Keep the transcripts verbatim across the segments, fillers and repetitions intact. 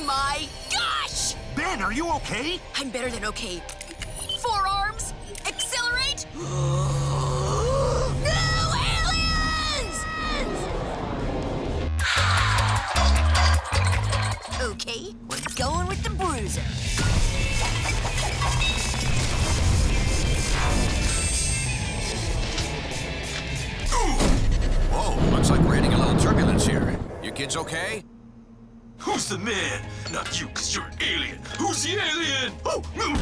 my gosh! Ben, are you okay? I'm better than okay. Forearms, accelerate! No aliens! Okay, we're going with the bruiser. Whoa, looks like we're hitting a little turbulence here. You kids okay? Who's the man? Not you, because you're an alien. Who's the alien? Oh, no.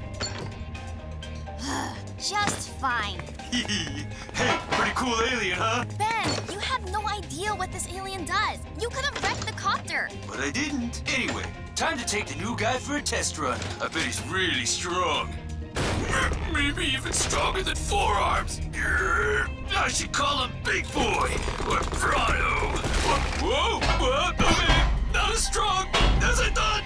Just fine. Hey, pretty cool alien, huh? Ben, you have no idea what this alien does. You could have wrecked the copter. But I didn't. Anyway, time to take the new guy for a test run. I bet he's really strong. Maybe even stronger than forearms. I should call him Big Boy or Prado. Whoa, what? Not as strong as I thought.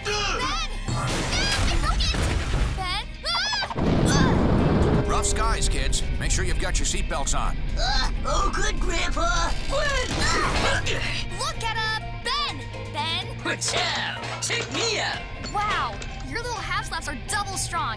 Ben! Ben, I broke it! Ben! Ah! Rough skies, kids. Make sure you've got your seatbelts on. Uh, oh, good, Grandpa. Look at him! Ben! Ben! Watch out! Take me out! Wow, your little half-slaps are double strong.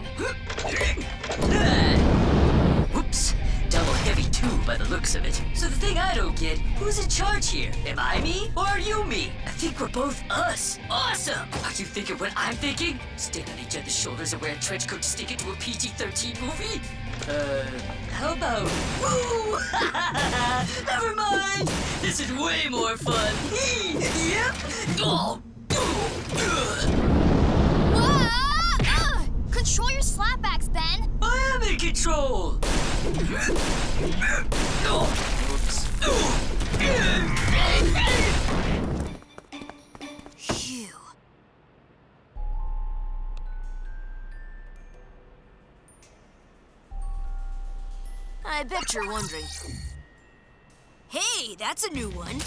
Whoops. Double heavy too, by the looks of it. So the thing I don't get, who's in charge here? Am I me, or are you me? I think we're both us. Awesome! Are you thinking what I'm thinking? Stand on each other's shoulders and wear a trench coat to stick into a P G thirteen movie? Uh, how about... Woo! Never mind! This is way more fun. Yep! Oh! Ah! Control your slapbacks, Ben! I am in control! Phew. I bet you're wondering. Hey, that's a new one.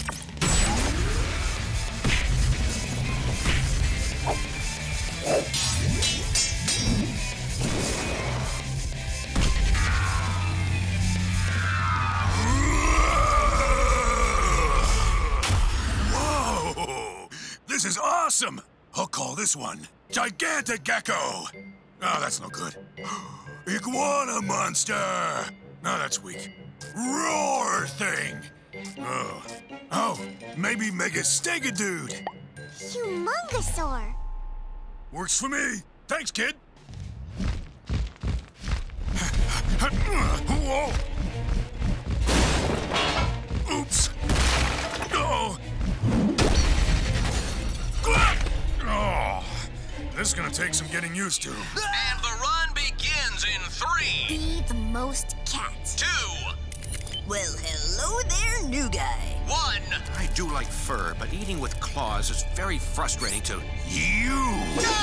Whoa! This is awesome! I'll call this one Gigantic Gecko. Oh, that's no good. Iguana Monster. No, that's weak. Roar Thing. Oh, oh, maybe Mega Stegadude. Humungosaur. Works for me. Thanks, kid. Whoa. Oops. Oh. Oh. This is gonna take some getting used to. And the run begins in three. Be the most cat. Two. Well, hello there, new guy. One. I do like fur, but eating with claws is very frustrating to you. No!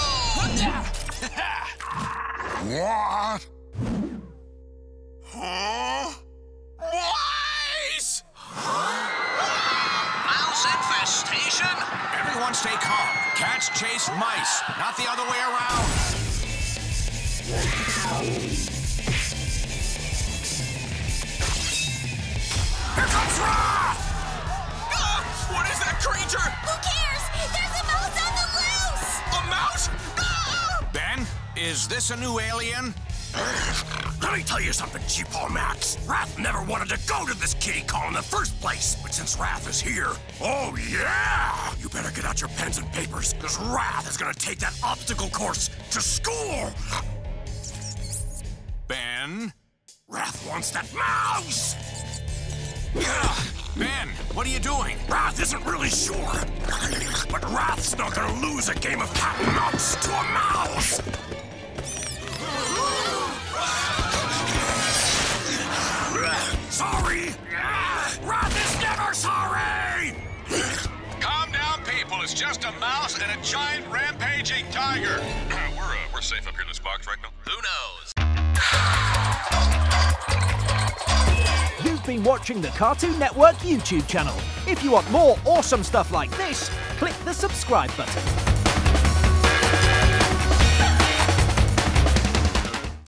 What? Huh? Mice! Mouse infestation? Everyone stay calm. Cats chase mice, not the other way around. Here comes Rath! Ah, what is that creature? Who cares? There's a mouse on the loose! A mouse? Ah! Ben, is this a new alien? Let me tell you something, Cheapo Max. Rath never wanted to go to this kitty call in the first place. But since Rath is here, oh yeah! You better get out your pens and papers, because Rath is gonna take that obstacle course to school! Ben? Rath wants that mouse! Ben, what are you doing? Rath isn't really sure. But Rath's not gonna lose a game of cat and mouse to a mouse! Sorry! Rath is never sorry! Calm down, people. It's just a mouse and a giant rampaging tiger. we're, uh, we're safe up here in this box right now. Who knows? You've been watching the Cartoon Network YouTube channel. If you want more awesome stuff like this, click the subscribe button.